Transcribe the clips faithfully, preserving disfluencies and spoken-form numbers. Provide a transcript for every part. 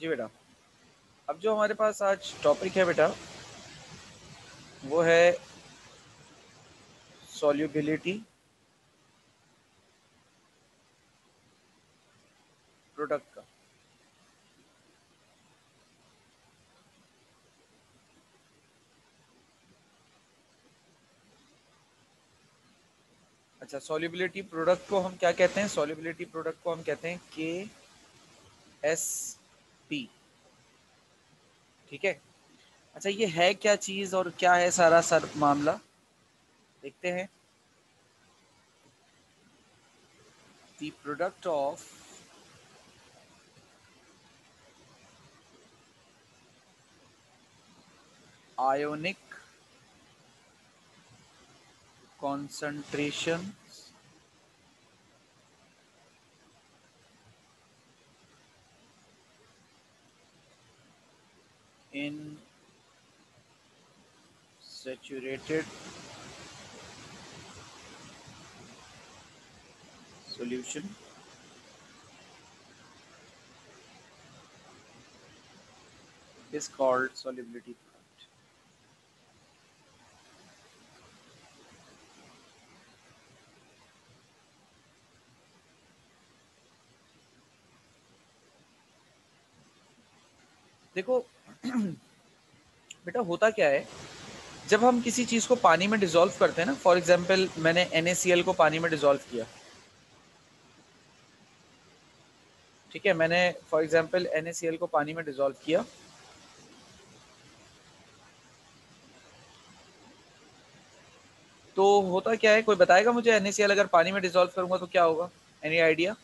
जी बेटा, अब जो हमारे पास आज टॉपिक है बेटा वो है सॉल्युबिलिटी प्रोडक्ट का। अच्छा, सॉल्युबिलिटी प्रोडक्ट को हम क्या कहते हैं? सॉल्युबिलिटी प्रोडक्ट को हम कहते हैं के एस पी। ठीक है। अच्छा, ये है क्या चीज और क्या है सारा सर मामला, देखते हैं। The product of ionic concentration in saturated solution is called solubility product। देखो बेटा, होता क्या है जब हम किसी चीज को पानी में डिसॉल्व करते हैं ना, फॉर एग्जांपल मैंने NaCl को पानी में डिसॉल्व किया। ठीक है, मैंने फॉर एग्जांपल NaCl को पानी में डिसॉल्व किया, तो होता क्या है, कोई बताएगा मुझे? NaCl अगर पानी में डिसॉल्व करूंगा तो क्या होगा? Any idea?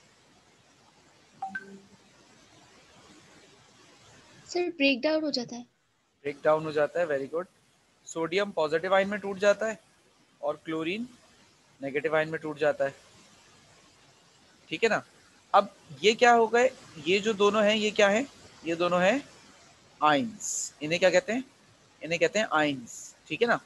Sir break down हो जाता है। ब्रेक डाउन हो जाता है, very good. Sodium positive ion में टूट जाता है और क्लोरीन नेगेटिव आयन में टूट जाता है। ठीक है ना। अब ये क्या हो गए, ये जो दोनों हैं ये क्या है? ये दोनों हैं आइंस। इन्हें क्या कहते हैं? इन्हें कहते हैं आइंस। ठीक है ना।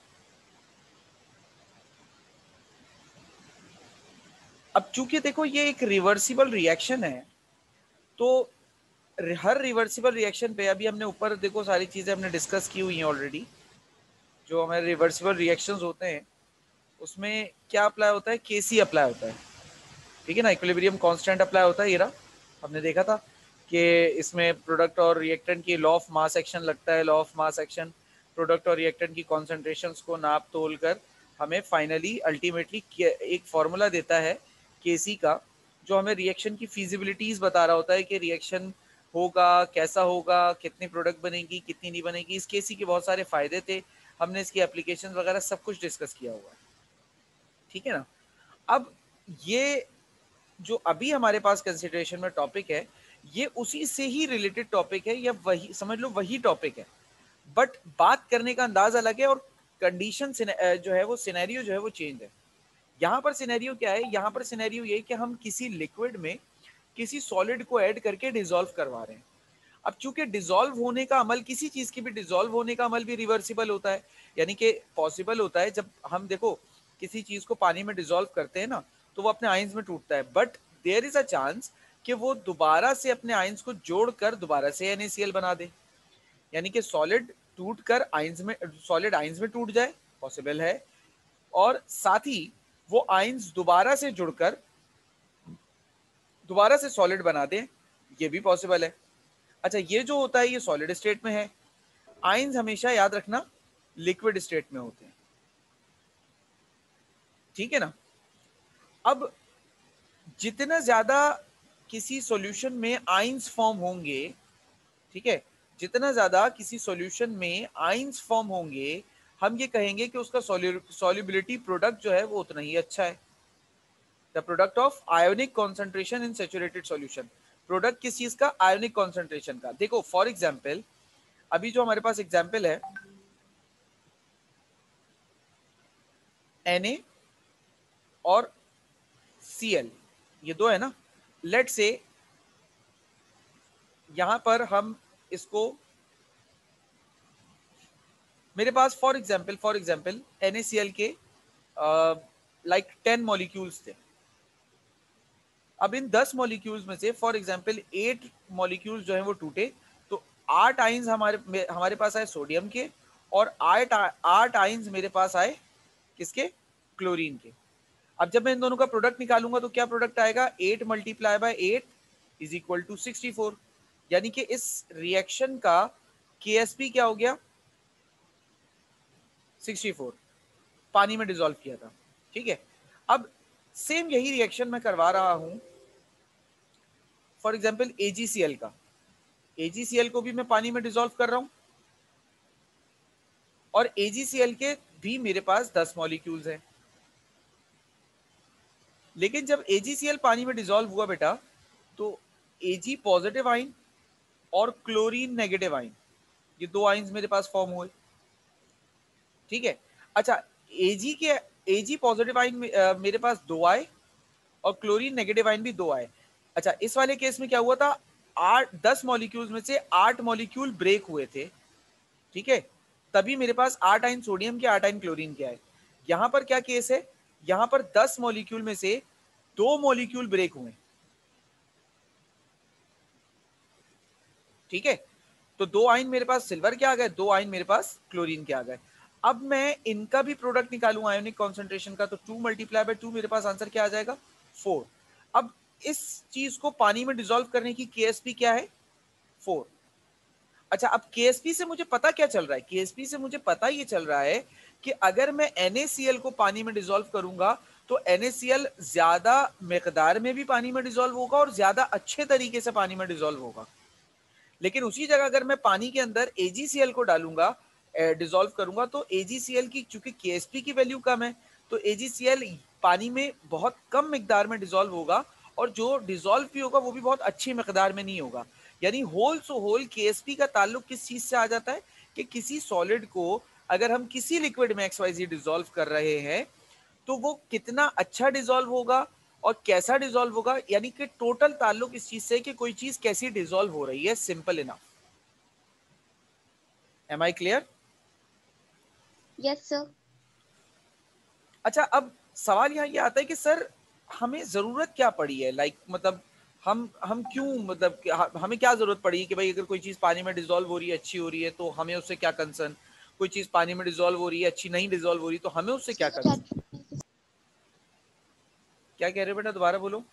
अब चूंकि देखो ये एक रिवर्सिबल रिएक्शन है, तो हर रिवर्सिबल रिएक्शन पे, अभी हमने ऊपर देखो सारी चीजें हमने डिस्कस की हुई हैं ऑलरेडी। जो हमारे रिवर्सिबल रिएक्शंस होते हैं उसमें क्या अप्लाई होता है? केसी अप्लाई होता है। ठीक है ना, इक्विलिब्रियम कांस्टेंट अप्लाई होता है। ये रहा, हमने देखा था कि इसमें प्रोडक्ट और रिएक्टेंट की लॉ ऑफ मास एक्शन लगता है। Law of mass action product और रिएक्टेंट की कॉन्सेंट्रेशंस को नाप तोल कर हमें फाइनली अल्टीमेटली एक फॉर्मूला देता है केसी का, जो हमें रिएक्शन की फिजिबिलिटीज बता रहा होता है कि रिएक्शन होगा कैसा होगा, कितनी प्रोडक्ट बनेगी कितनी नहीं बनेगी। इस केसी के बहुत सारे फायदे थे, हमने इसकी एप्लीकेशन वगैरह सब कुछ डिस्कस किया हुआ है। ठीक है ना। अब ये जो अभी हमारे पास कंसिडरेशन में टॉपिक है, ये उसी से ही रिलेटेड टॉपिक है, या वही समझ लो वही टॉपिक है, बट बात करने का अंदाज अलग है और कंडीशन जो है वो सिनेरियो जो है वो चेंज है। यहाँ पर सिनेरियो क्या है? यहाँ पर सिनेरियो ये कि हम किसी लिक्विड में किसी सॉलिड को ऐड करके डिसॉल्व करवा रहे हैं। अब चूंकि डिसॉल्व होने का अमल, किसी चीज की भी डिसॉल्व होने का अमल भी रिवर्सिबल होता है, यानी कि पॉसिबल होता है। जब हम देखो किसी चीज को पानी में डिसॉल्व करते हैं ना, तो वो अपने आइंस में टूटता है, but there is a chance कि वो दोबारा से अपने आइंस को जोड़कर दोबारा से NaCl बना दे। यानी कि सॉलिड टूट कर आइंस में, सॉलिड आइंस में टूट जाए, पॉसिबल है। और साथ ही वो आइंस दोबारा से जुड़कर दोबारा से सॉलिड बना दे, ये भी पॉसिबल है। अच्छा, ये जो होता है ये सॉलिड स्टेट में है। आइंस हमेशा याद रखना लिक्विड स्टेट में होते हैं। ठीक है ना। अब जितना ज्यादा किसी सॉल्यूशन में आइंस फॉर्म होंगे, ठीक है, जितना ज्यादा किसी सॉल्यूशन में आइंस फॉर्म होंगे, हम ये कहेंगे कि उसका सॉल्युबिलिटी प्रोडक्ट जो है वो उतना ही अच्छा है। The product of ionic concentration in saturated solution. Product किस चीज का? आयोनिक कॉन्सेंट्रेशन का। देखो फॉर एग्जाम्पल, अभी जो हमारे पास एग्जाम्पल है Na और Cl, ये दो है ना। लेट से यहां पर हम इसको, मेरे पास for example for example NaCl के लाइक टेन मॉलिक्यूल्स थे। अब इन दस मॉलिक्यूल्स में से फॉर एग्जांपल एट मॉलिक्यूल्स जो है वो टूटे, तो आठ आइंस हमारे हमारे पास आए सोडियम के, और आठ आठ आइंस मेरे पास आए किसके, क्लोरीन के। अब जब मैं इन दोनों का प्रोडक्ट निकालूंगा तो क्या प्रोडक्ट आएगा, eight multiply by eight is equal to sixty four. यानी कि इस रिएक्शन का केएसपी क्या हो गया, सिक्सटी फोर, पानी में डिसॉल्व किया था। ठीक है, अब सेम यही रिएक्शन मैं करवा रहा हूं फॉर एग्जांपल एजीसीएल का। एजीसीएल को भी मैं पानी में डिसॉल्व कर रहा हूं, और एजीसीएल के भी मेरे पास दस मॉलिक्यूल्स हैं। लेकिन जब एजीसीएल पानी में डिसॉल्व हुआ बेटा, तो एजी पॉजिटिव आइन और क्लोरीन नेगेटिव आइन, ये दो आइंस मेरे पास फॉर्म हुए। ठीक है, अच्छा एजी के एजी पॉजिटिव आइन मेरे पास दो आए और क्लोरीन नेगेटिव आइन भी दो आए। अच्छा, इस वाले केस में क्या हुआ था, आठ दस मॉलिक्यूल्स में से आठ मॉलिक्यूल ब्रेक हुए थे। ठीक है, तभी मेरे पास आठ आइन सोडियम के, आठ आइन क्लोरीन के आए। यहां पर क्या केस है, यहां पर दस मॉलिक्यूल में से दो मॉलिक्यूल ब्रेक हुए। ठीक है, तो दो आइन मेरे पास सिल्वर के आ गए, दो आइन मेरे पास क्लोरीन के आ गए। अब मैं इनका भी प्रोडक्ट निकालूं आयोनिक कॉन्सेंट्रेशन का, तो टू मल्टीप्लाई बाय टू मेरे पास आंसर क्या आ जाएगा, फोर। अब इस चीज को पानी में डिसॉल्व करने की केएसपी क्या है, फोर। अच्छा, अब केएसपी से मुझे पता क्या चल रहा है, केएसपी से मुझे पता ये चल रहा है कि अगर मैं NaCl को पानी में डिसॉल्व करूंगा तो NaCl ज्यादा मिकदार में भी पानी में डिसॉल्व होगा और ज्यादा अच्छे तरीके से पानी में डिसॉल्व होगा। लेकिन उसी जगह अगर मैं पानी के अंदर एजीसीएल को डालूंगा, डिसॉल्व करूंगा, तो एजीसीएल की चूंकि केएसपी की वैल्यू कम है, तो एजीसीएल पानी में बहुत कम मिकदार में डिसॉल्व होगा, और जो डिसॉल्व भी होगा वो भी बहुत अच्छी मिकदार में नहीं होगा। यानी होल सो होल केएसपी का ताल्लुक किस चीज से आ जाता है, कि किसी सॉलिड को अगर हम किसी लिक्विड में एक्स वाई जी डिसॉल्व कर रहे हैं तो वो कितना अच्छा डिसॉल्व होगा और कैसा डिसॉल्व होगा, यानी कि टोटल ताल्लुक इस चीज से कि कोई चीज कैसी डिसॉल्व हो रही है। Simple enough. Am I clear? Yes sir. अच्छा, अब सवाल यहाँ ये आता है कि सर हमें जरूरत क्या पड़ी है, लाइक मतलब हम हम क्यों, मतलब कि- हमें क्या जरूरत पड़ी कि भाई अगर कोई चीज पानी में डिसॉल्व हो रही है, अच्छी हो रही है, तो हमें उससे क्या कंसर्न। कोई चीज पानी में डिसॉल्व हो रही है, अच्छी नहीं डिसॉल्व हो रही, तो हमें उससे क्या कंसर्न। क्या कह रहे हो बेटा, दोबारा बोलो।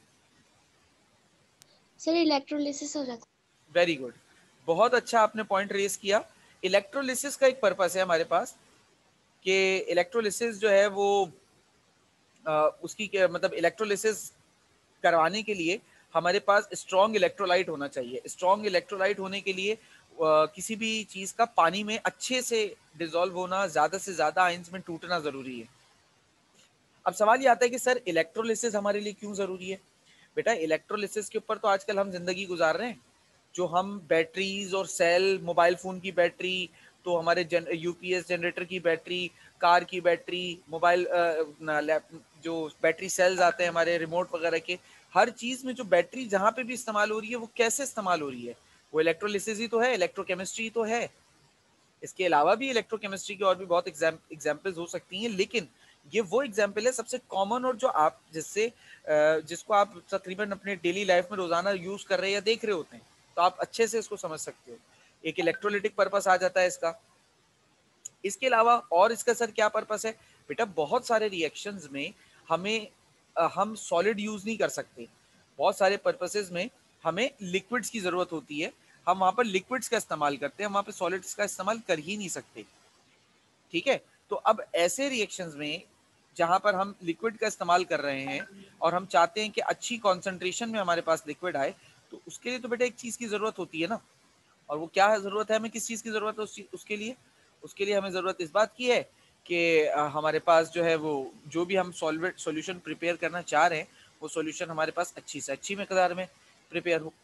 सर इलेक्ट्रोलिसिस हो जाता वेरी गुड, बहुत अच्छा आपने पॉइंट रेज किया। इलेक्ट्रोलिसिस का एक पर्पस है हमारे पास, कि इलेक्ट्रोलिसिस जो है वो आ, उसकी क्या- मतलब इलेक्ट्रोलिसिस करवाने के लिए हमारे पास स्ट्रॉन्ग इलेक्ट्रोलाइट होना चाहिए। स्ट्रॉन्ग इलेक्ट्रोलाइट होने के लिए आ, किसी भी चीज का पानी में अच्छे से डिसॉल्व होना, ज्यादा से ज्यादा आयंस में टूटना जरूरी है। अब सवाल ये आता है कि सर इलेक्ट्रोलिसिस हमारे लिए क्यों जरूरी है। बेटा इलेक्ट्रोलिसिस के ऊपर तो आजकल हम जिंदगी गुजार रहे हैं। जो हम बैटरीज और सेल, मोबाइल फोन की बैटरी, तो हमारे जन, यूपीएस जनरेटर की बैटरी, कार की बैटरी, मोबाइल जो बैटरी सेल्स आते हैं हमारे रिमोट वगैरह के, हर चीज में जो बैटरी जहां पे भी इस्तेमाल हो रही है वो कैसे इस्तेमाल हो रही है, वो इलेक्ट्रोलिसिस ही तो है, इलेक्ट्रोकेमिस्ट्री तो है। इसके अलावा भी इलेक्ट्रोकेमिस्ट्री की और भी बहुत एग्जाम्पल्स हो सकती हैं, लेकिन ये वो एग्जाम्पल है सबसे कॉमन, और जो आप जिससे अ, जिसको आप तकरीबन अपने डेली लाइफ में रोजाना यूज कर रहे हैं या देख रहे होते हैं, तो आप अच्छे से इसको समझ सकते हो। एक इलेक्ट्रोलिटिक पर्पस आ जाता है इसका। इसके अलावा और इसका सर क्या पर्पस है, बेटा बहुत सारे रिएक्शंस में हमें अ, हम सॉलिड यूज नहीं कर सकते। बहुत सारे पर्पसेस में हमें लिक्विड्स की जरूरत होती है, हम वहां पर लिक्विड्स का इस्तेमाल करते हैं, हम वहां पर सॉलिड्स का इस्तेमाल कर ही नहीं सकते। ठीक है, तो अब ऐसे रिएक्शंस में जहां पर हम लिक्विड का इस्तेमाल कर रहे हैं और हम चाहते हैं कि अच्छी कॉन्सेंट्रेशन में हमारे पास लिक्विड आए, तो उसके लिए तो बेटा एक चीज की जरूरत होती है ना। और वो क्या है, जरूरत है हमें, किस चीज की जरूरत है उस चीज, उसके लिए उसके लिए हमें जरूरत इस बात की है कि अ, हमारे पास जो है वो जो भी हम सॉल्वेंट सॉल्यूशन प्रिपेयर करना चाह रहे हैं, वो सॉल्यूशन हमारे पास अच्छी से अच्छी मिकदार में प्रिपेयर हो।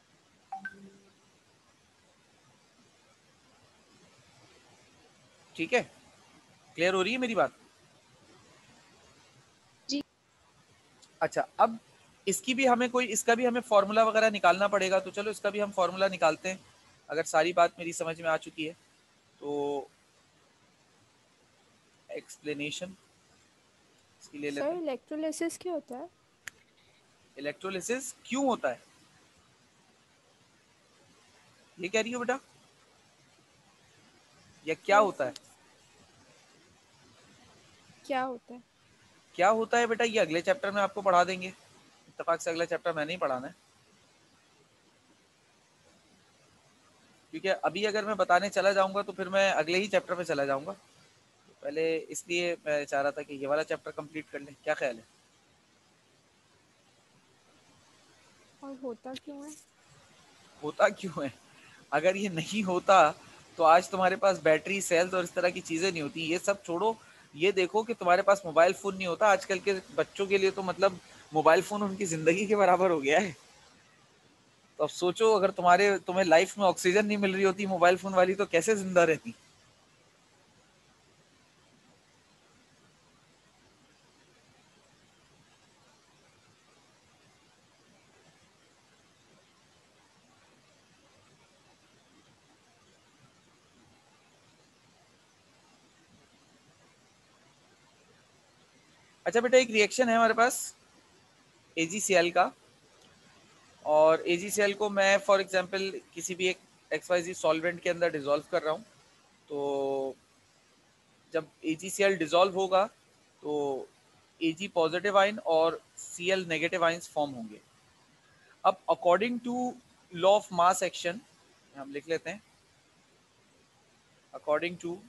ठीक है, क्लियर हो रही है मेरी बात। जी। अच्छा, अब इसकी भी हमें कोई इसका भी हमें फॉर्मूला वगैरह निकालना पड़ेगा, तो चलो इसका भी हम फॉर्मूला निकालते हैं। अगर सारी बात मेरी समझ में आ चुकी है तो एक्सप्लेनेशन इसकी ले सर लेते हैं। इलेक्ट्रोलिसिस क्या होता है? इलेक्ट्रोलिसिस क्यों होता है, ये कह रही हो बेटा, या क्या यस होता है? क्या होता है? क्या होता है बेटा, ये अगले चैप्टर में आपको पढ़ा देंगे, इत्तेफाक से अगला चैप्टर मैंने ही पढ़ाना है, क्योंकि अभी अगर मैं बताने चला जाऊंगा तो फिर मैं अगले ही चैप्टर पे चला जाऊंगा। तो पहले इसलिए मैं चाह रहा था कि ये वाला चैप्टर कंप्लीट कर लें, क्या ख्याल है? और होता क्यों है? होता क्यों है? अगर ये नहीं होता तो आज तुम्हारे पास बैटरी सेल्स और इस तरह की चीजें नहीं होती। ये सब छोड़ो, ये देखो कि तुम्हारे पास मोबाइल फोन नहीं होता, आजकल के बच्चों के लिए तो मतलब मोबाइल फोन उनकी जिंदगी के बराबर हो गया है। तो अब सोचो, अगर तुम्हारे तुम्हें लाइफ में ऑक्सीजन नहीं मिल रही होती मोबाइल फोन वाली, तो कैसे जिंदा रहती? अच्छा बेटा, एक रिएक्शन है हमारे पास ए जी सी एल का, और ए जी सी एल को मैं फॉर एग्जांपल किसी भी एक एक्स वाई जी सॉल्वेंट के अंदर डिसॉल्व कर रहा हूँ। तो जब ए जी सी एल डिसॉल्व होगा तो ए जी पॉजिटिव आयन और C L negative ions form होंगे। अब according to law of mass action हम लिख लेते हैं, according to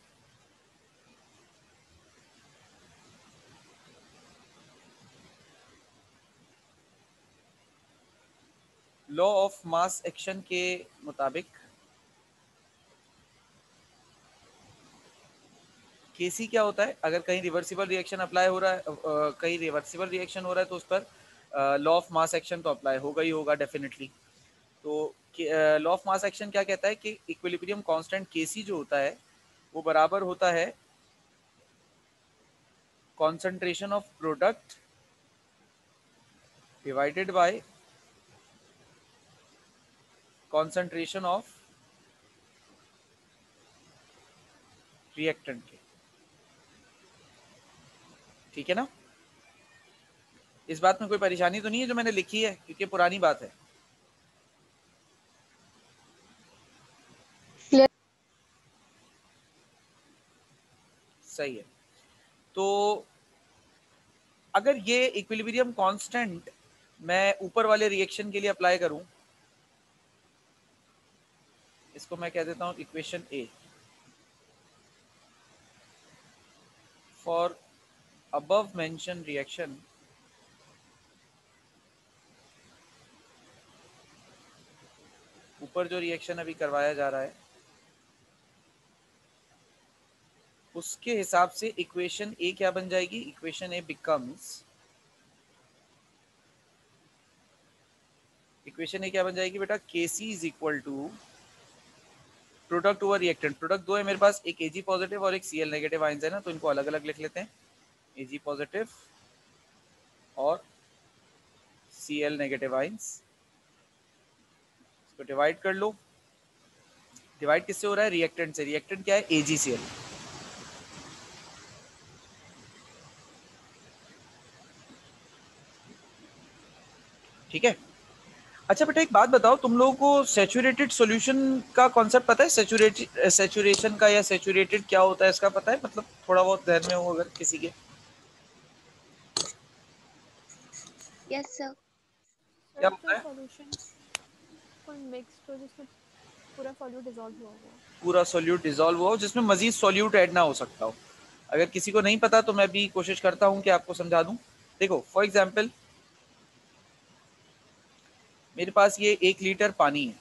law of mass action के मुताबिक केसी क्या होता है, अगर कहीं रिवर्सिबल रिएक्शन अप्लाई हो रहा है, अ, कहीं रिवर्सिबल रिएक्शन हो रहा है तो उस पर लॉ ऑफ मास एक्शन तो अप्लाई होगा ही होगा डेफिनेटली। तो लॉ ऑफ मास एक्शन क्या कहता है कि इक्विलिब्रियम कांस्टेंट केसी जो होता है वो बराबर होता है concentration of product divided by concentration of reactant के। ठीक है ना? इस बात में कोई परेशानी तो नहीं है जो मैंने लिखी है, क्योंकि पुरानी बात है। क्लियर। सही है। तो अगर ये इक्विलिब्रियम कांस्टेंट मैं ऊपर वाले रिएक्शन के लिए अप्लाई करूं, इसको मैं कह देता हूं equation A, for above mentioned reaction ऊपर जो रिएक्शन अभी करवाया जा रहा है उसके हिसाब से इक्वेशन ए क्या बन जाएगी, equation A becomes, equation A क्या बन जाएगी बेटा, KC is equal to product over reactant. Product दो है मेरे पास, एक एजी पॉजिटिव और एक सीएल नेगेटिव आयंस है ना, तो इनको अलग अलग लिख लेते हैं, एजी पॉजिटिव और सीएल नेगेटिव आयंस। इसको डिवाइड कर लो, डिवाइड किससे हो रहा है, रिएक्टेंट से। रिएक्टेंट क्या है, एजीसीएल। ठीक है। अच्छा बेटा एक बात बताओ, तुम लोगों को सैचुरेटेड सॉल्यूशन का कॉन्सेप्ट पता है? सैचुरेटेड सैचुरेशन का या सैचुरेटेड क्या होता है इसका पता है, मतलब थोड़ा बहुत ध्यान में हो अगर किसी के? Yes sir. क्या सर जो होता है? सॉल्यूशन फुल मिक्स्ड हो जिसमें पूरा सॉल्यूट डिसॉल्व हुआ हुआ। पूरा सॉल्यूट डिसॉल्व हो जिसमें मजीद सॉल्यूट ऐड ना हो सकता हो। अगर किसी को नहीं पता तो मैं भी कोशिश करता हूं कि आपको समझा दूं। देखो फॉर एग्जांपल मेरे पास ये एक लीटर पानी है,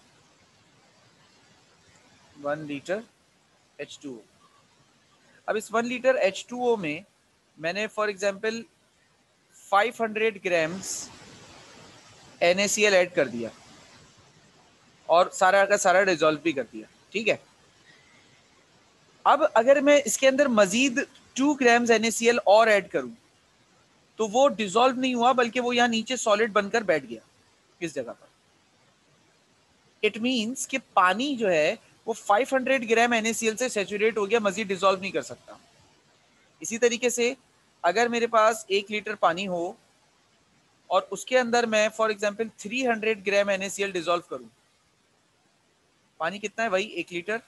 one litre H two O. अब इस one litre H two O में मैंने for example five hundred grams N A C L add कर दिया और सारा का सारा डिसॉल्व भी कर दिया। ठीक है। अब अगर मैं इसके अंदर मजीद two grams N A C L और ऐड करूं तो वो डिसॉल्व नहीं हुआ, बल्कि वो यहाँ नीचे सॉलिड बनकर बैठ गया किस जगह पर। इट मींस कि पानी जो है वो five hundred gram N A C L से सैचुरेट हो गया, मजीद डिसॉल्व नहीं कर सकता। इसी तरीके से अगर मेरे पास एक लीटर पानी हो और उसके अंदर मैं फॉर एग्जांपल तीन सौ ग्राम NaCl डिसॉल्व करूं, पानी कितना है भाई, एक लीटर।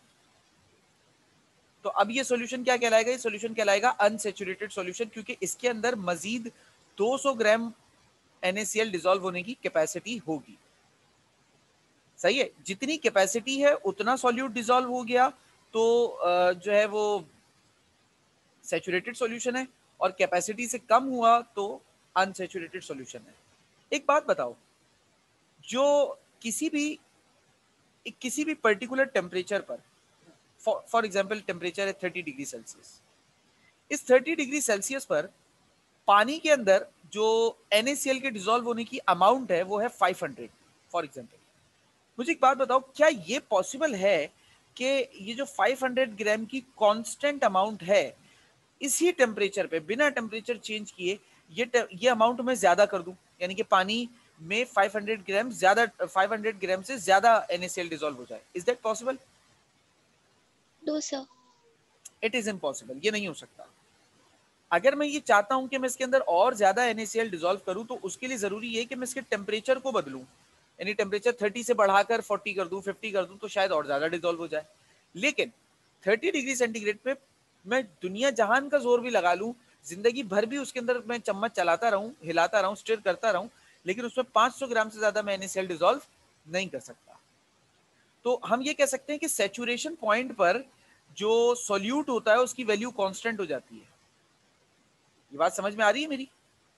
तो अब ये सॉल्यूशन क्या कहलाएगा, ये सॉल्यूशन कहलाएगा अनसैचुरेटेड सॉल्यूशन, क्योंकि इसके अंदर मजीद दो सौ ग्राम NaCl डिसॉल्व होने की कैपेसिटी होगी। सही है, जितनी कैपेसिटी है उतना सॉल्यूट डिसॉल्व हो गया, तो जो है वो सैचुरेटेड सॉल्यूशन है, और कैपेसिटी से कम हुआ तो अनसैचुरेटेड सॉल्यूशन है। एक बात बताओ, जो किसी भी किसी भी पर्टिकुलर टेम्परेचर पर, फॉर एग्जांपल टेम्परेचर है तीस डिग्री सेल्सियस, इस तीस डिग्री सेल्सियस पर पानी के अंदर जो NaCl के डिसॉल्व होने की अमाउंट है वो है पाँच सौ फॉर एग्जांपल। मुझे एक बात बताओ, क्या ये पॉसिबल है कि ये जो पाँच सौ ग्राम की कांस्टेंट अमाउंट है, इसी टेम्परेचर पे बिना टेम्परेचर चेंज किए ये ये अमाउंट मैं ज्यादा कर दूं, यानी कि पानी में पाँच सौ ग्राम ज्यादा पाँच सौ ग्राम से ज्यादा NaCl डिसॉल्व हो जाए? Is that possible? No sir. It is impossible, ये नहीं हो सकता। अगर मैं ये चाहता हूं कि मैं इसके अंदर और ज्यादा NaCl डिसॉल्व करूं, तो उसके लिए जरूरी है कि मैं इसके टेम्परेचर को बदलूं, यानी टेम्परेचर तीस से बढ़ाकर चालीस कर दूं, पचास कर दूं, तो शायद और ज्यादा डिसॉल्व हो जाए। लेकिन तीस डिग्री सेंटीग्रेड पे मैं दुनिया जहान का जोर भी लगा लूं, जिंदगी भर भी उसके अंदर मैं चम्मच चलाता रहूं, हिलाता रहूं, स्टिर करता रहूं, लेकिन उसमें पाँच सौ ग्राम से ज्यादा मैं NaCl डिसॉल्व नहीं कर सकता। तो हम ये कह सकते हैं कि सैचुरेशन पॉइंट पर जो सॉल्यूट होता है उसकी वैल्यू कांस्टेंट हो जाती है। ये बात समझ में आ रही है मेरी?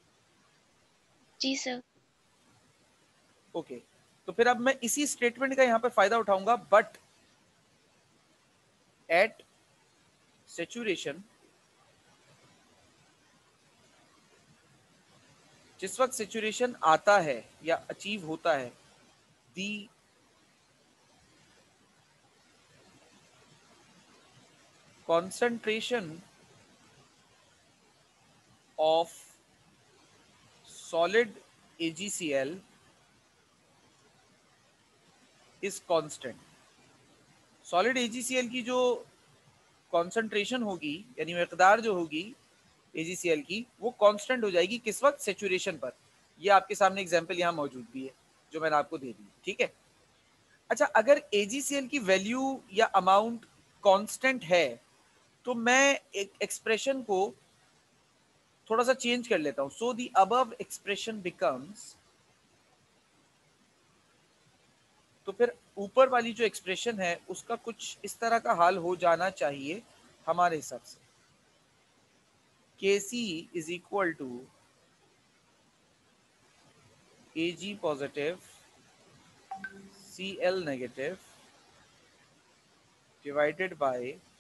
जी सर। ओके, तो फिर अब मैं इसी स्टेटमेंट का यहां पर फायदा उठाऊंगा, बट एट सैचुरेशन, जिस वक्त सैचुरेशन आता है या अचीव होता है, the concentration of solid AgCl is constant। Solid AgCl की जो कॉन्सेंट्रेशन होगी, यानी मिकदार जो होगी AgCl की, वो कांस्टेंट हो जाएगी किस वक्त, सैचुरेशन पर। ये आपके सामने एग्जांपल यहाँ मौजूद भी है जो मैंने आपको दे दी, ठीक है। अच्छा, अगर AgCl की वैल्यू या अमाउंट कांस्टेंट है, तो मैं एक एक्सप्रेशन को थोड़ा सा चेंज कर लेता हूं। So the above expression becomes, तो फिर ऊपर वाली जो एक्सप्रेशन है उसका कुछ इस तरह का हाल हो जाना चाहिए हमारे हिसाब से। Kc is equal to Ag positive Cl negative divided by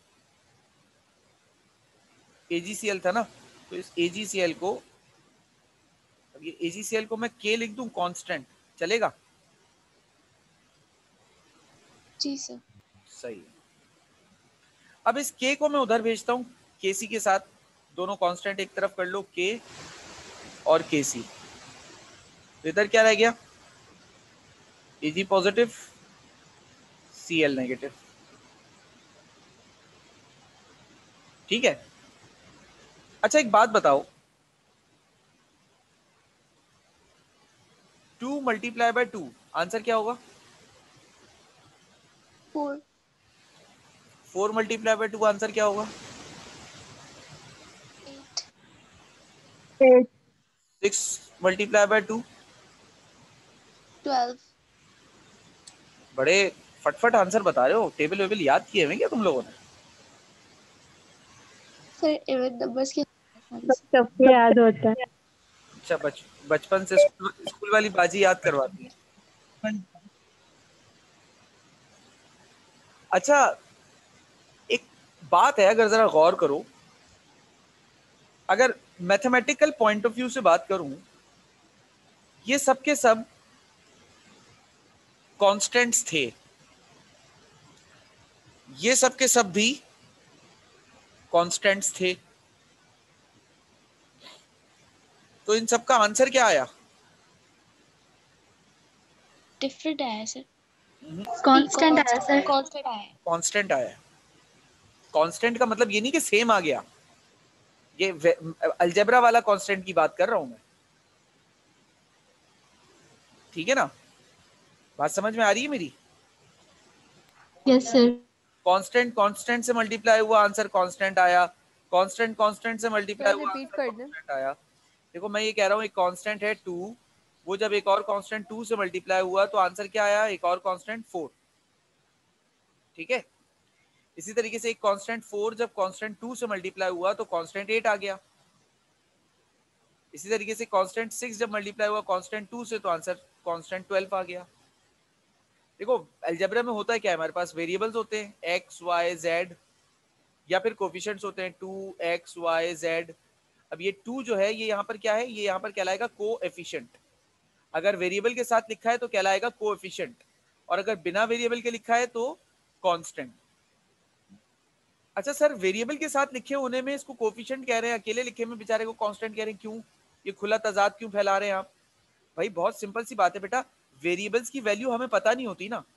AgCl था ना, तो इस AgCl को, अब ये AgCl को मैं K लिख दूं कांस्टेंट, चलेगा? जी सर। सही है। अब इस K को मैं उधर भेजता हूं Kc के साथ, दोनों कांस्टेंट एक तरफ कर लो, K और Kc, तो इधर क्या रह गया, Ag पॉजिटिव Cl नेगेटिव, ठीक है। अच्छा, एक बात बताओ, two multiply by two, answer क्या होगा? Four. Four multiply by two, answer क्या होगा? Eight. Eight. Six multiply by two, twelve. बड़े फटफट आंसर बता रहे हो, टेबल वेबल याद किए हुए क्या तुम लोगों ने? सर इवन नंबर्स के सबको याद होता है। अच्छा, बच बचपन से स्कूल, स्कूल वाली बाजी याद करवाती है। अच्छा, एक बात है, अगर जरा गौर करो, अगर मैथमेटिकल पॉइंट ऑफ व्यू से बात करूं, ये सब के सब कांस्टेंट्स थे, ये सब के सब भी कांस्टेंट्स थे, तो इन सब का आंसर क्या आया? डिफरेंट आया सर। कांस्टेंट आया सर। कांस्टेंट आया। कांस्टेंट आया। कांस्टेंट का मतलब ये नहीं कि सेम आ गया, ये अलजेब्रा वाला कांस्टेंट की बात कर रहा हूं मैं। ठीक है ना, बात समझ में आ रही है मेरी? Yes sir. कांस्टेंट कांस्टेंट से मल्टीप्लाई हुआ, आंसर कांस्टेंट आया, कांस्टेंट कांस्टेंट से मल्टीप्लाई सर हुआ, रिपीट आंसर कर दें। कांस्टेंट आया। देखो मैं ये कह रहा हूँ एक कांस्टेंट है टू, वो जब एक और कांस्टेंट टू से मल्टीप्लाई हुआ तो आंसर क्या आया, एक और कांस्टेंट फोर। ठीक है, इसी तरीके से एक कांस्टेंट फोर जब कांस्टेंट टू से मल्टीप्लाई हुआ तो कांस्टेंट एट आ गया। इसी तरीके से कांस्टेंट सिक्स जब मल्टीप्लाई हुआ कांस्टेंट टू से तो आंसर कांस्टेंट ट्वेल्व आ गया। देखो अलजेब्रा में होता है क्या है, हमारे पास वेरिएबल्स होते हैं एक्स वाई जेड, या फिर कोफिशिएंट्स होते हैं टू एक्स वाई जेड। अब ये टू जो है ये यहाँ पर क्या है, ये यहाँ पर कहलाएगा कोएफिशिएंट। अगर वेरिएबल के साथ लिखा है तो कहलाएगा कोएफिशिएंट, और अगर बिना वेरिएबल के लिखा है तो कांस्टेंट। अच्छा सर, वेरिएबल के साथ लिखे होने में इसको कोफिशिएंट कह रहे हैं, अकेले लिखे में बेचारे को कांस्टेंट कह रहे हैं, क्यों? ये खुला तजाद क्यों फैला रहे हैं आप? भाई बहुत सिंपल सी बात है बेटा, वेरिएबल्स की वैल्यू हमें पता नहीं होती ना,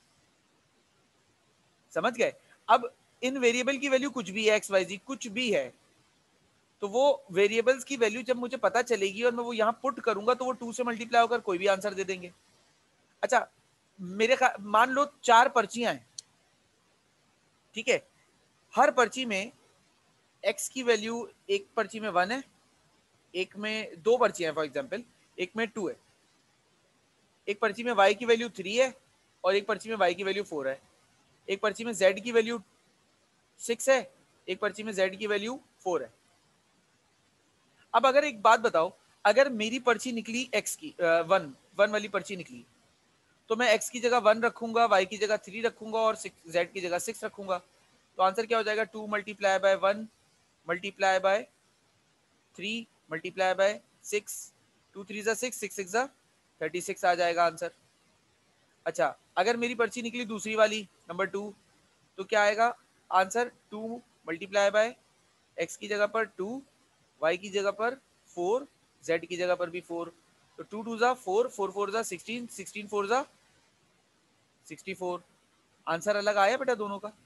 समझ गए? अब इन वेरिएबल की वैल्यू कुछ भी है, एक्स वाई जी कुछ भी है, तो वो वेरिएबल्स की वैल्यू जब मुझे पता चलेगी और मैं वो यहाँ पुट करूंगा तो वो टू से मल्टीप्लाई होकर कोई भी आंसर दे देंगे। अच्छा मेरे मान लो चार पर्चियां हैं, ठीक है, हर पर्ची में x की वैल्यू, एक पर्ची में वन है, एक में दो पर्ची है फॉर एग्जांपल, एक में टू है, एक पर्ची में y की वैल्यू थ्री है और एक पर्ची में y की वैल्यू फोर है, एक पर्ची में z की वैल्यू सिक्स है, एक पर्ची में z की वैल्यू फोर है। अब अगर एक बात बताओ, अगर मेरी पर्ची निकली x की वन वन वाली पर्ची निकली तो मैं x की जगह वन रखूंगा, y की जगह थ्री रखूंगा और z की जगह सिक्स रखूंगा, तो आंसर क्या हो जाएगा, two multiply by one multiply by three multiply by six, two three जा सिक्स, सिक्स सिक्स जा थर्टी सिक्स आ जाएगा आंसर। अच्छा अगर मेरी पर्ची निकली दूसरी वाली नंबर टू, तो क्या आएगा answer, two multiply by X की जगह पर टू, वाई की जगह पर फोर, जेड की जगह पर भी फोर, तो टू टू जा फोर, फोर फोर जा सिक्सटीन, सिक्सटीन फोर जा सिक्सटी फोर। आंसर अलग आया बेटा दोनों का?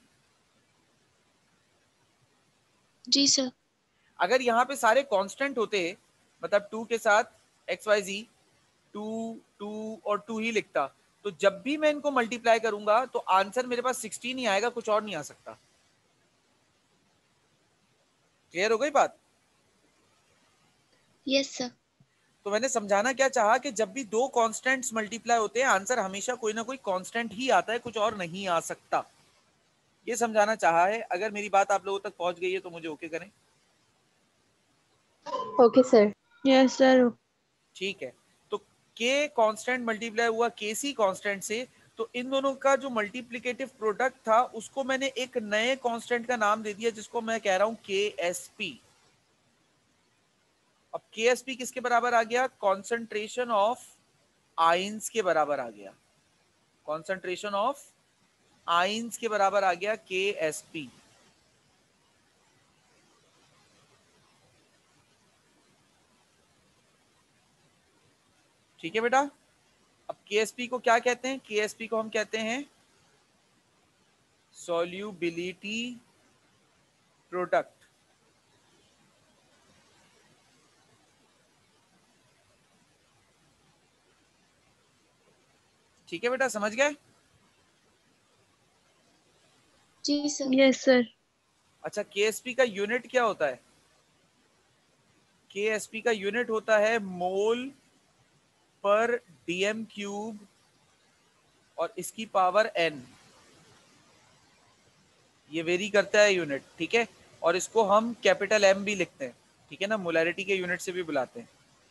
जी सर। अगर यहाँ पे सारे कांस्टेंट होते, मतलब टू के साथ X Y Z two two और टू ही लिखता, तो जब भी मैं इनको मल्टीप्लाई करूंगा तो आंसर मेरे पास सिक्सटीन ही आएगा, कुछ और नहीं आ सकता। क्लियर हो गई बात? Yes sir. तो मैंने समझाना क्या चाहा कि जब भी दो कांस्टेंट्स मल्टीप्लाई होते हैं आंसर हमेशा कोई ना कोई कांस्टेंट ही आता है, कुछ और नहीं आ सकता। ये समझाना चाहा है। अगर मेरी बात आप लोगों तक पहुंच गई है तो मुझे ओके करें। Okay sir. Yes sir. ठीक है, तो के कांस्टेंट मल्टीप्लाई हुआ के सी कांस्टेंट से, तो इन दोनों का जो मल्टीप्लिकेटिव प्रोडक्ट था उसको मैंने एक नए कांस्टेंट का नाम दे दिया जिसको मैं कह रहा हूं के एस पी। अब के एस पी किसके बराबर आ गया, कॉन्सेंट्रेशन ऑफ आइंस के बराबर आ गया, कॉन्सेंट्रेशन ऑफ आइंस के बराबर आ गया के एस पी। ठीक है बेटा, अब के एस पी को क्या कहते हैं, के एस पी को हम कहते हैं सॉल्यूबिलिटी प्रोडक्ट। ठीक है बेटा, समझ गए? जी सर। Yes sir. अच्छा के एस पी का यूनिट क्या होता है, के एस पी का यूनिट होता है मोल पर डीएम क्यूब और इसकी पावर एन, ये वेरी करता है यूनिट, ठीक है, और इसको हम कैपिटल एम भी लिखते हैं, ठीक है ना, मोलैरिटी के यूनिट से भी बुलाते हैं।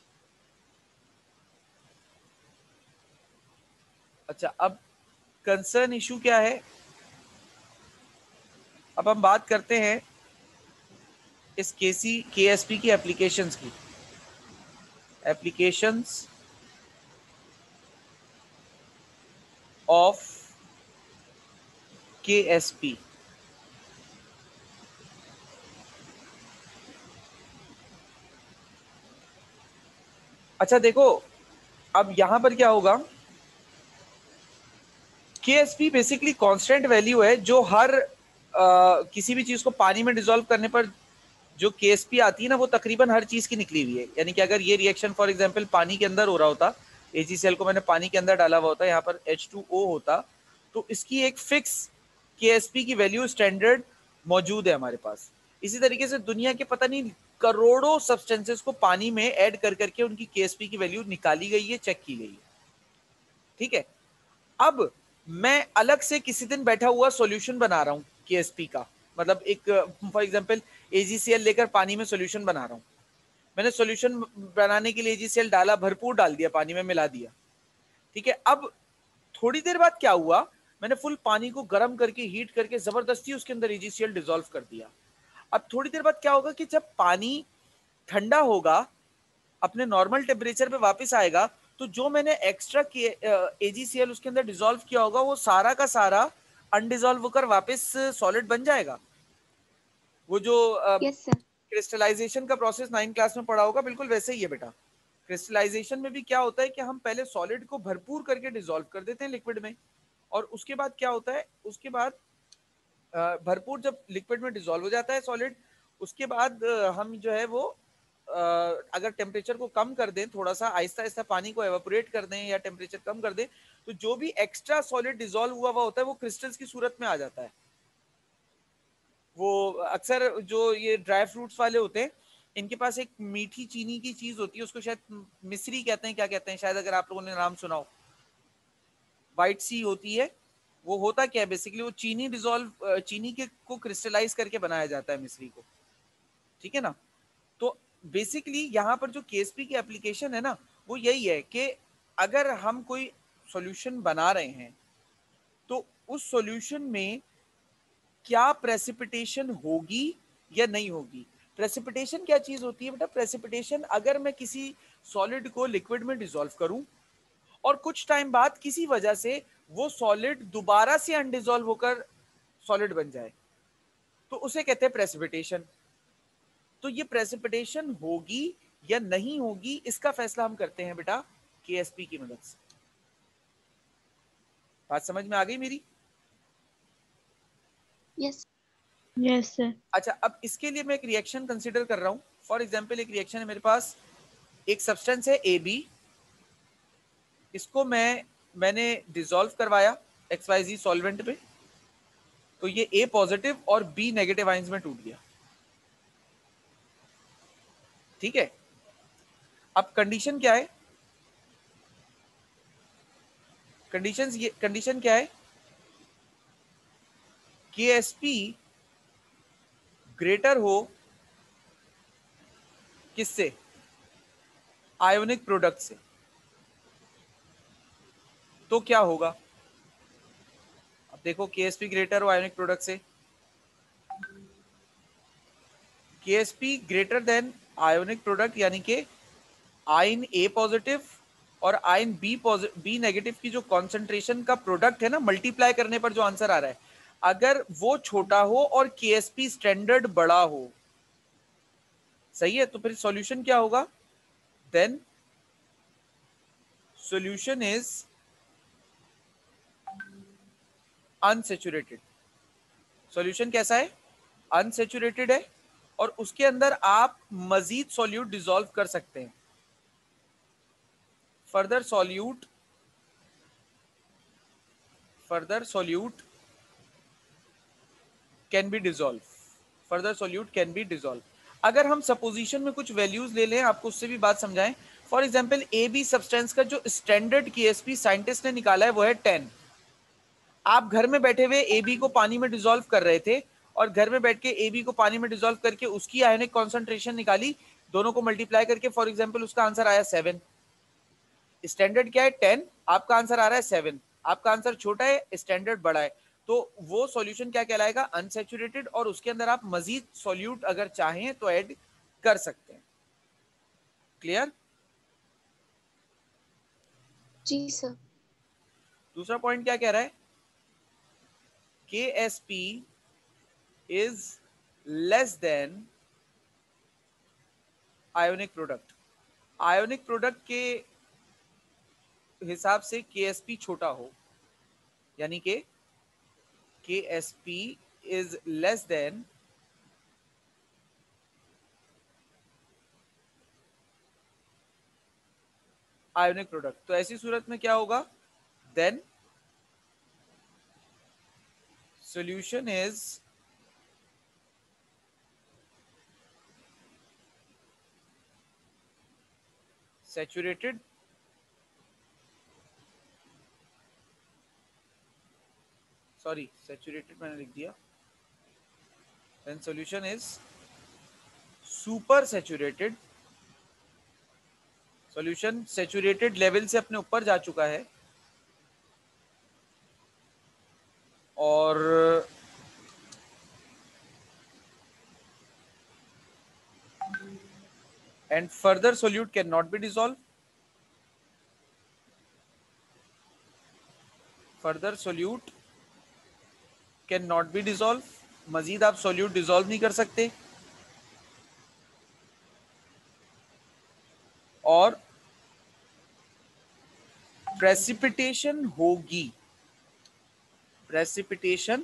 अच्छा अब कंसर्न इशू क्या है, अब हम बात करते हैं इस केसी केएसपी की एप्लीकेशंस की, एप्लीकेशंस ऑफ केएसपी। अच्छा देखो अब यहां पर क्या होगा, केएसपी बेसिकली कांस्टेंट वैल्यू है जो हर आ, किसी भी चीज को पानी में डिसॉल्व करने पर जो केएसपी आती है ना वो तकरीबन हर चीज की निकली हुई है। यानी कि अगर ये रिएक्शन फॉर एग्जांपल पानी के अंदर हो रहा होता ए जी सी एल को मैंने पानी के अंदर डाला हुआ होता, यहाँ पर एच टू ओ होता, तो इसकी एक फिक्स के एस पी की वैल्यू स्टैंडर्ड मौजूद है हमारे पास। इसी तरीके से दुनिया के पता नहीं करोड़ों सब्सटेंसेस को पानी में ऐड कर करके उनकी के एस पी की वैल्यू निकाली गई है, चेक की गई है, ठीक है। अब मैं अलग से किसी दिन बैठा हुआ सॉल्यूशन बना रहा हूँ के एस पी का, मतलब एक for example A G C L लेकर पानी में सॉल्यूशन बना रहा हूँ। मैंने सॉल्यूशन बनाने के लिए ए जी सी एल डाला, भरपूर डाल दिया, पानी में मिला दिया, ठीक है। अब थोड़ी देर बाद क्या हुआ, मैंने फुल पानी को गर्म करके हीट करके जबरदस्ती उसके अंदर ए जी सी एल डिसॉल्व कर दिया। अब थोड़ी देर बाद क्या होगा कि जब पानी ठंडा होगा, अपने नॉर्मल टेम्परेचर पे वापस आएगा, तो जो मैंने एक्स्ट्रा ए जी सी एल उसके अंदर डिसॉल्व किया होगा वो सारा का सारा अनडिसॉल्व होकर वापस सॉलिड बन जाएगा। वो जो यस सर। क्रिस्टलाइजेशन का प्रोसेस नाइन क्लास में पढ़ा होगा, बिल्कुल वैसे ही है बेटा। क्रिस्टलाइजेशन में भी क्या होता है कि हम पहले सॉलिड को भरपूर करके डिसॉल्व कर देते हैं लिक्विड में, और उसके बाद क्या होता है, उसके बाद अ, भरपूर जब लिक्विड में डिसॉल्व हो जाता है सॉलिड, उसके बाद अ, हम जो है वो अ, अगर टेम्परेचर को कम कर दें, थोड़ा सा आहिस्ता आहिस्ता पानी को एवापोरेट कर दें या टेम्परेचर कम कर दें, तो जो भी एक्स्ट्रा सॉलिड डिसॉल्व हुआ हुआ होता है वो क्रिस्टल्स की सूरत में आ जाता है। वो अक्सर जो ये ड्राई फ्रूट्स वाले होते हैं, इनके पास एक मीठी चीनी की चीज होती है, उसको शायद मिश्री कहते हैं, क्या कहते हैं शायद, अगर आप लोगों ने नाम सुना हो, व्हाइट सी होती है। वो होता क्या है बेसिकली, वो चीनी डिसॉल्व चीनी के को क्रिस्टलाइज करके बनाया जाता है मिश्री को, ठीक है ना। तो बेसिकली यहाँ पर जो के एस पी की एप्लीकेशन है ना, वो यही है कि अगर हम कोई सॉल्यूशन बना रहे हैं तो उस सॉल्यूशन में क्या प्रेसिपिटेशन होगी या नहीं होगी। प्रेसिपिटेशन क्या चीज होती है बेटा, प्रेसिपिटेशन अगर मैं किसी सॉलिड को लिक्विड में डिसॉल्व करूं और कुछ टाइम बाद किसी वजह से वो सॉलिड दोबारा से अनडिसॉल्व होकर सॉलिड बन जाए, तो उसे कहते हैं प्रेसिपिटेशन। तो ये प्रेसिपिटेशन होगी या नहीं होगी, इसका फैसला हम करते हैं बेटा के एस पी की मदद से। बात समझ में आ गई मेरी? Yes yes sir. अच्छा, अब इसके लिए मैं एक रिएक्शन कंसीडर कर रहा हूं। फॉर एग्जांपल एक रिएक्शन है मेरे पास, एक सब्सटेंस है ए बी, इसको मैं मैंने डिसॉल्व करवाया एक्स वाई जी सॉल्वेंट पे, तो ये ए पॉजिटिव और बी नेगेटिव आयंस में टूट गया, ठीक है। अब कंडीशन क्या है, कंडीशन ये कंडीशन क्या है, के एस पी ग्रेटर हो किससे, आयोनिक प्रोडक्ट से। तो क्या होगा, अब देखो के एस पी ग्रेटर हो आयोनिक प्रोडक्ट से, K S P greater than ionic product, यानी कि आयन ए पॉजिटिव और आयन बी बी नेगेटिव की जो कॉन्सेंट्रेशन का प्रोडक्ट है ना, मल्टीप्लाई करने पर जो आंसर आ रहा है, अगर वो छोटा हो और के एस पी स्टैंडर्ड बड़ा हो, सही है, तो फिर सॉल्यूशन क्या होगा, then solution is unsaturated. Solution कैसा है, अनसेचुरेटेड है, और उसके अंदर आप मजीद सॉल्यूट डिसॉल्व कर सकते हैं। Further solute further solute can be dissolve further solute can be dissolve. अगर हम सपोजिशन में कुछ वैल्यूज ले लें, आपको उससे भी बात समझाएं। For example A B substance का जो स्टैंडर्ड के एस पी साइंटिस्ट ने निकाला है वो है टेन। आप घर में बैठे हुए ए बी को पानी में डिसॉल्व कर रहे थे, और घर में बैठ के ए बी को पानी में डिसॉल्व करके उसकी आयनिक कॉन्सेंट्रेशन निकाली, दोनों को मल्टीप्लाई करके फॉर एग्जाम्पल उसका आंसर आया सेवन। स्टैंडर्ड क्या है, टेन, आपका आंसर आ रहा है सेवन, आपका आंसर छोटा है, स्टैंडर्ड बड़ा है, तो वो सॉल्यूशन क्या कहलाएगा, अनसैचुरेटेड, और उसके अंदर आप मजीद सॉल्यूट अगर चाहें तो ऐड कर सकते हैं। क्लियर? जी सर। दूसरा पॉइंट क्या कह रहा है, K S P is less than ionic product. Ionic product के हिसाब से के एस पी छोटा हो, यानी कि K S P is less than ionic product. तो ऐसी सूरत में क्या होगा, then solution is saturated sorry saturated मैंने लिख दिया, then solution is super saturated, solution saturated level से अपने ऊपर जा चुका है और and further solute cannot be dissolved, further solute cannot be dissolved, मजीद आप solute dissolve नहीं कर सकते और प्रेसिपिटेशन होगी, precipitation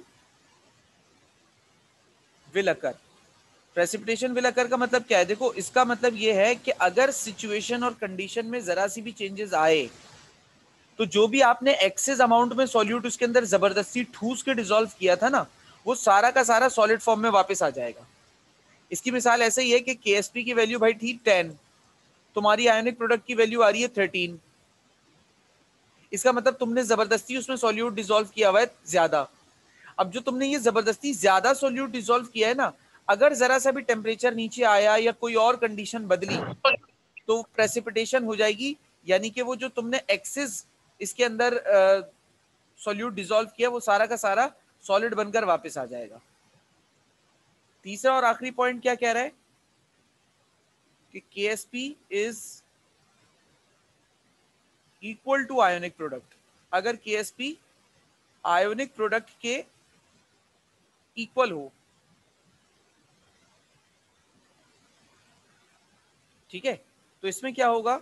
will occur. Precipitation will occur का मतलब क्या है, देखो इसका मतलब ये है कि अगर सिचुएशन और कंडीशन में जरा सी भी चेंजेस आए तो जो भी आपने एक्सेस अमाउंट में सॉल्यूट उसके अंदर जबरदस्ती ठूस के डिसॉल्व किया था ना, वो सारा का सारा सॉलिड फॉर्म में वापस आ जाएगा। इसकी मिसाल ऐसे ही है कि केएसपी की वैल्यू भाई थी टेन, तुम्हारी आयोनिक प्रोडक्ट की वैल्यू आ रही है थर्टीन, इसका मतलब तुमने जबरदस्ती उसमें सॉल्यूट डिसॉल्व किया हुआ है ज्यादा। अब जो तुमने ये जबरदस्ती ज्यादा सॉल्यूट डिसॉल्व किया है ना, अगर जरा सा भी टेम्परेचर नीचे आया या कोई और कंडीशन बदली तो प्रेसिपिटेशन हो जाएगी, यानी कि वो जो तुमने एक्सेस इसके अंदर सॉल्यूट डिसॉल्व किया वो सारा का सारा सॉलिड बनकर वापस आ जाएगा। तीसरा और आखिरी पॉइंट क्या कह रहा है कि KSP is equal to ionic product. अगर केएसपी आयोनिक प्रोडक्ट के इक्वल हो, ठीक है, तो इसमें क्या होगा,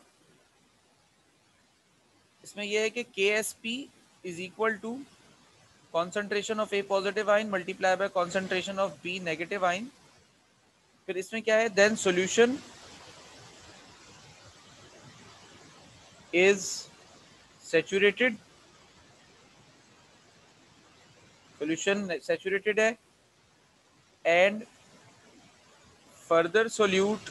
इसमें यह है कि KSP is equal to concentration of A positive ion multiply by concentration of B negative ion. फिर इसमें क्या है, then solution is saturated, solution saturated है and further solute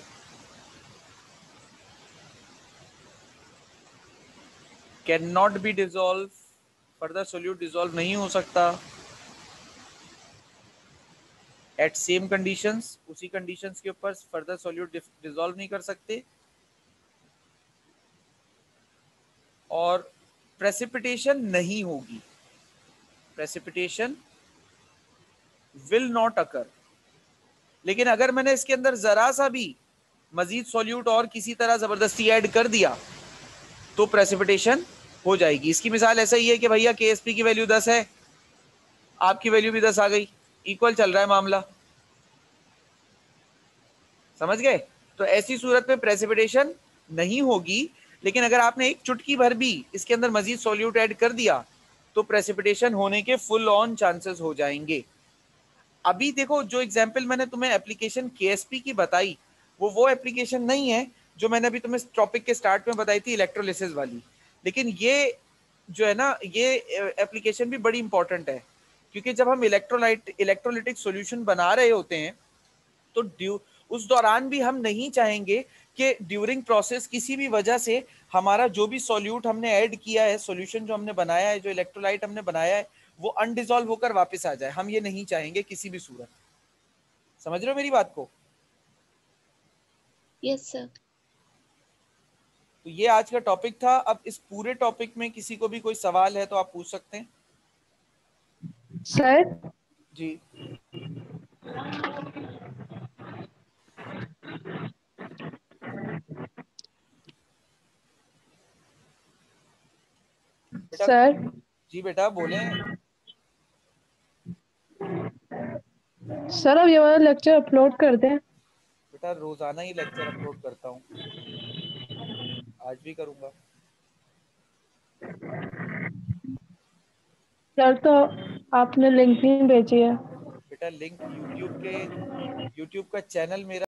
can not be dissolve, further solute dissolve नहीं हो सकता at same conditions, उसी conditions के ऊपर फर्दर सोल्यूट डिसॉल्व नहीं कर सकते और प्रेसिपिटेशन नहीं होगी, प्रेसिपिटेशन विल नॉट अकर। लेकिन अगर मैंने इसके अंदर जरा सा भी मजीद सॉल्यूट और किसी तरह जबरदस्ती ऐड कर दिया तो प्रेसिपिटेशन हो जाएगी। इसकी मिसाल ऐसा ही है कि भैया केएसपी की वैल्यू दस है, आपकी वैल्यू भी दस आ गई, इक्वल चल रहा है मामला, समझ गए। तो ऐसी सूरत में प्रेसिपिटेशन नहीं होगी, लेकिन अगर आपने एक चुटकी भर भी इसके अंदर मजीद सॉल्यूट ऐड कर दिया तो प्रेसिपिटेशन होने के फुल ऑन चांसेस हो जाएंगे। अभी देखो जो एग्जांपल मैंने तुम्हें एप्लीकेशन केएसपी की बताई वो वो एप्लीकेशन नहीं है जो मैंने अभी तुम्हें टॉपिक के स्टार्ट में बताई थी इलेक्ट्रोलिसिस वाली, लेकिन ये जो है ना ये एप्लीकेशन भी बड़ी इंपॉर्टेंट है, क्योंकि जब हम इलेक्ट्रोलाइट इलेक्ट्रोलिटिक सॉल्यूशन बना रहे होते हैं तो ड्यू उस दौरान भी हम नहीं चाहेंगे कि ड्यूरिंग प्रोसेस किसी भी वजह से हमारा जो भी सॉल्यूट हमने ऐड किया है, सॉल्यूशन जो हमने बनाया है, जो इलेक्ट्रोलाइट हमने बनाया है, वो अनडिसॉल्व होकर वापस आ जाए। हम ये नहीं चाहेंगे किसी भी सूरत। समझ रहे हो मेरी बात को? Yes sir. तो ये आज का टॉपिक था। अब इस पूरे टॉपिक में किसी को भी कोई सवाल है तो आप पूछ सकते हैं। सर जी बेटा, सर जी बेटा बोले। सर अब ये वाला लेक्चर अपलोड कर दें। बेटा रोजाना ही लेक्चर अपलोड करता हूँ, आज भी करूंगा। सर तो आपने लिंक नहीं भेजी है। बेटा लिंक यूट्यूब के यूट्यूब का चैनल मेरा